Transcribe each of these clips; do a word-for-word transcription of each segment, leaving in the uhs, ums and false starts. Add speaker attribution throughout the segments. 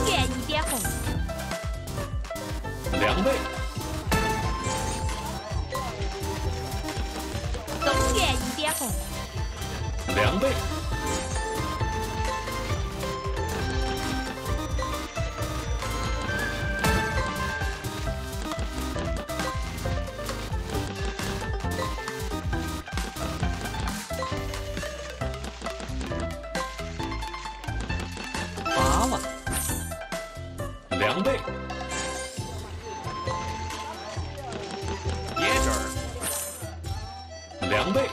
Speaker 1: 月一点红，
Speaker 2: 两倍，
Speaker 1: 东月一点红，
Speaker 2: 两倍，
Speaker 3: 八万，
Speaker 2: 两倍，
Speaker 3: 椰汁儿，
Speaker 2: 两倍，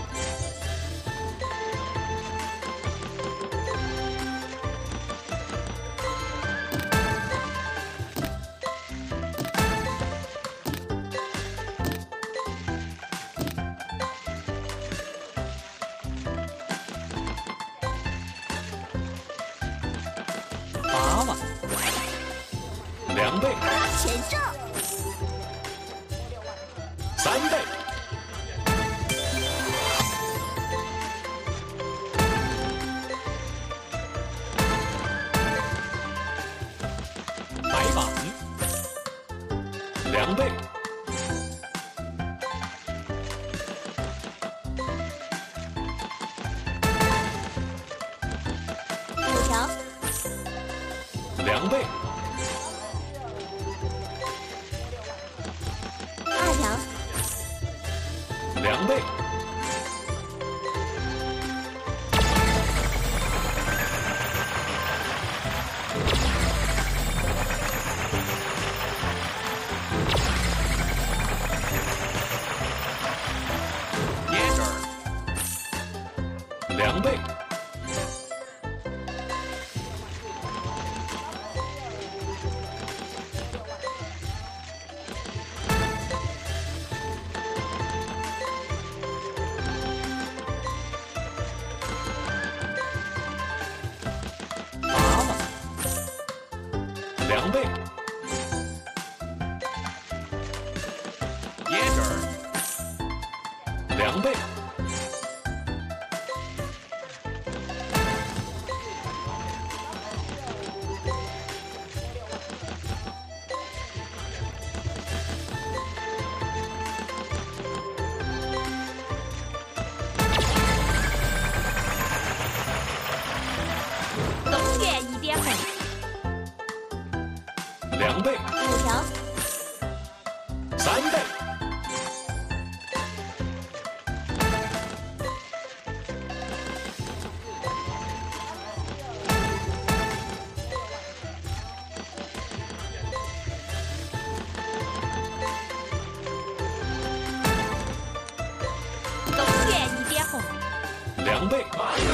Speaker 3: 八万，
Speaker 2: 两倍，
Speaker 1: 前正，
Speaker 2: 三倍，
Speaker 3: 白板，
Speaker 2: 两倍，
Speaker 1: 五条，
Speaker 2: 两倍，
Speaker 1: 二条，
Speaker 2: 两倍，
Speaker 3: 椰汁儿，
Speaker 2: 两倍，
Speaker 3: 八万，
Speaker 2: 两倍，
Speaker 3: 椰汁儿，
Speaker 2: 两倍，
Speaker 1: 东月一点红，
Speaker 2: 两倍，
Speaker 1: 五条，
Speaker 2: 三倍，
Speaker 1: 东月一点红，
Speaker 2: 两倍，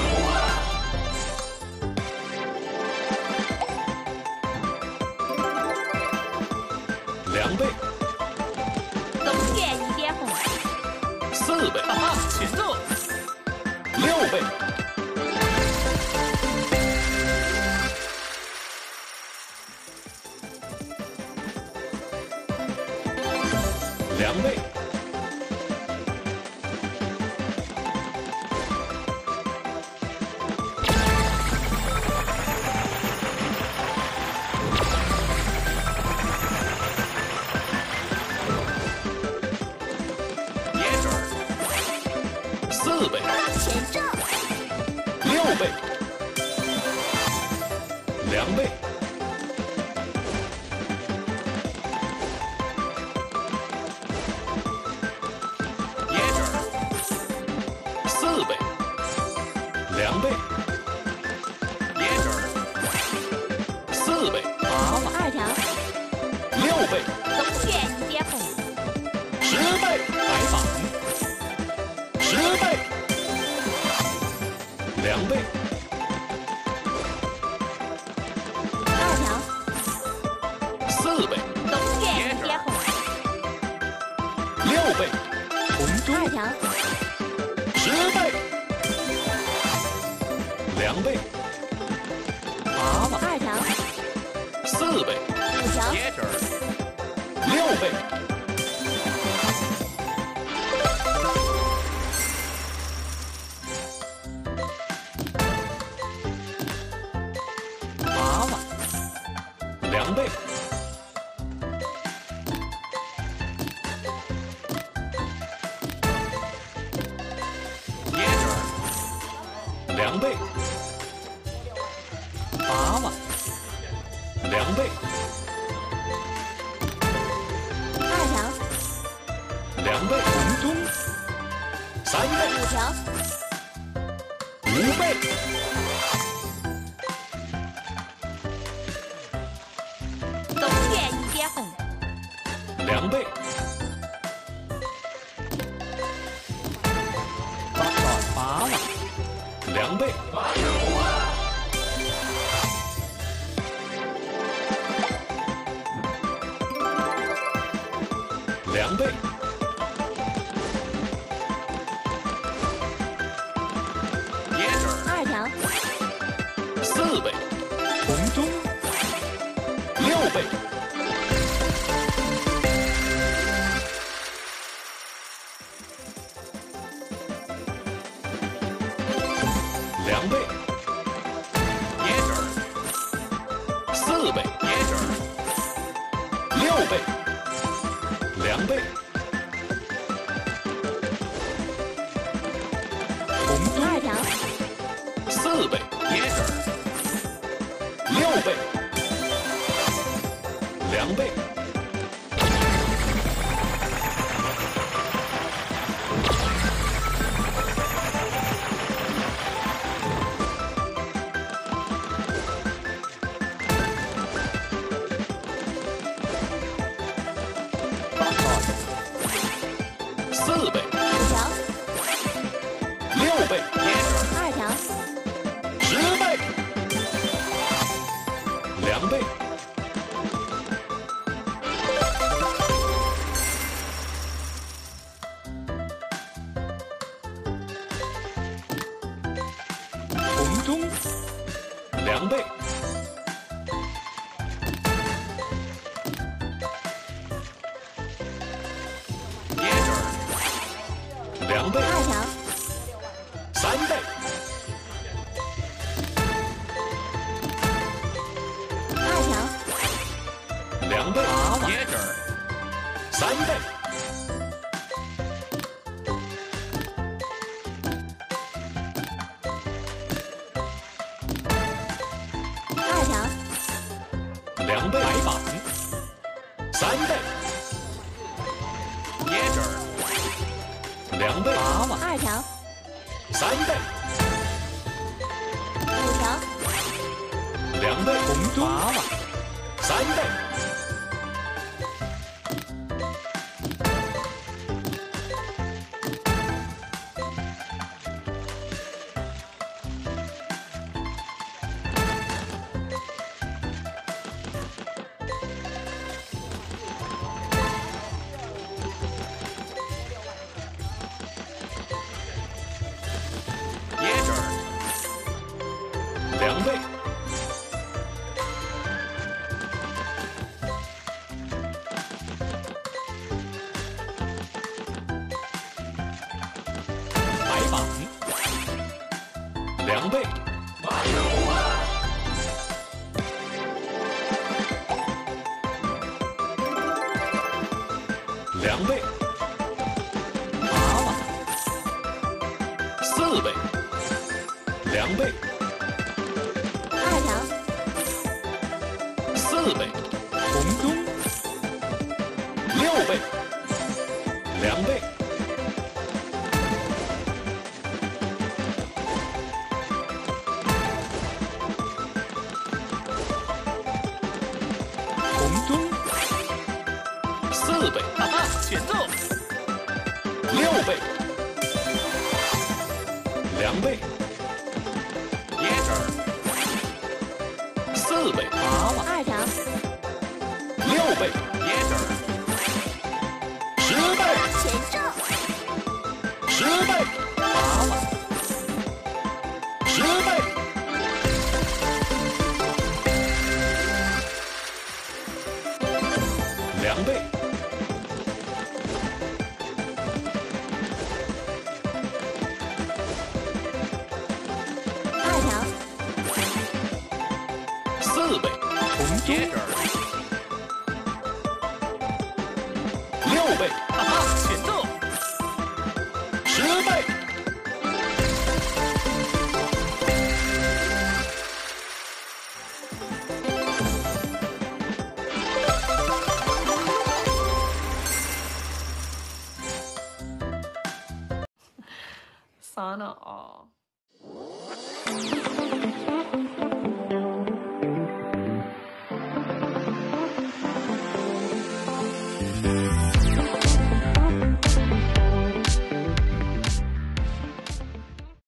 Speaker 2: 两倍，
Speaker 1: 东月一点红，
Speaker 2: 四倍，
Speaker 3: 哈哈，前正，
Speaker 2: 六倍，两倍，
Speaker 3: 椰汁儿，
Speaker 2: 四倍，
Speaker 1: 前正，
Speaker 2: 六倍，两倍，
Speaker 3: 椰汁儿，
Speaker 2: 四倍，两倍，
Speaker 3: 椰汁儿，
Speaker 2: 四倍，
Speaker 3: 八万，
Speaker 1: 二条，
Speaker 2: 六倍，
Speaker 1: 东月一点红，
Speaker 2: 十倍，
Speaker 3: 白板，
Speaker 2: 十倍，两倍，
Speaker 1: 二条，
Speaker 2: 四倍，
Speaker 1: 东月一点红，
Speaker 2: 六倍，
Speaker 3: 红中
Speaker 1: 二条，
Speaker 2: 十倍，两倍，
Speaker 3: 八万，
Speaker 1: 二条，
Speaker 2: 四倍，
Speaker 1: 五条，
Speaker 3: 椰汁儿，
Speaker 2: 六倍，
Speaker 3: 八万，
Speaker 2: 倍，
Speaker 3: 八万，
Speaker 2: 两倍，
Speaker 1: 二条，
Speaker 2: 两倍，
Speaker 3: 红中，
Speaker 2: 三倍，
Speaker 1: 五条，
Speaker 2: 五倍，
Speaker 1: 东园一点红，
Speaker 2: 两倍，
Speaker 3: 八到八万，
Speaker 2: 两倍，两倍，
Speaker 3: 接着
Speaker 1: 二条，
Speaker 2: 四倍，
Speaker 3: 红中，
Speaker 2: 六倍，两倍，
Speaker 3: 接着
Speaker 2: 四倍，
Speaker 3: 接着
Speaker 2: 六倍，两倍，
Speaker 3: 红中，
Speaker 1: 二条，
Speaker 2: 四倍，
Speaker 3: 接着
Speaker 2: 六倍，两倍，
Speaker 3: 八到
Speaker 2: 四倍，
Speaker 1: 五条，
Speaker 2: 六倍，
Speaker 3: 接着
Speaker 1: 二条，
Speaker 2: 十倍，两倍，
Speaker 3: 红中，
Speaker 2: 两倍，
Speaker 3: 接着
Speaker 2: 两倍，
Speaker 1: 二条，
Speaker 2: 三倍，
Speaker 1: 二条，
Speaker 2: 两倍，
Speaker 3: 八万，接着
Speaker 2: 三倍，
Speaker 1: 二条，
Speaker 2: 两倍，
Speaker 3: 白板，
Speaker 2: 三倍，
Speaker 3: 接着
Speaker 2: 两倍，
Speaker 3: 八万，
Speaker 1: 二条，
Speaker 2: 三倍，
Speaker 1: 五条，
Speaker 2: 两倍，
Speaker 3: 红中，八万，
Speaker 2: 三倍，
Speaker 3: 接着
Speaker 2: 两倍，
Speaker 3: 白板，
Speaker 2: 两倍，两倍，
Speaker 3: 八万，
Speaker 2: 四倍，两倍，
Speaker 1: 二条，
Speaker 2: 四倍，
Speaker 3: 红中，
Speaker 2: 六倍，两倍，
Speaker 3: 红中，
Speaker 2: 四倍，
Speaker 3: 哈哈，选奏，
Speaker 2: 六倍，两倍，
Speaker 3: 接着
Speaker 2: 四倍，
Speaker 3: 八万，
Speaker 1: 二条，
Speaker 2: 六倍，
Speaker 3: 接着
Speaker 2: 十倍，
Speaker 1: 全中，
Speaker 2: 十倍，
Speaker 3: 八万，
Speaker 2: 十倍，两倍，
Speaker 1: 二条，
Speaker 2: 四倍，
Speaker 3: 红接着
Speaker 2: 六倍，
Speaker 3: 哈哈，选奏，
Speaker 2: 十倍，
Speaker 4: sana all.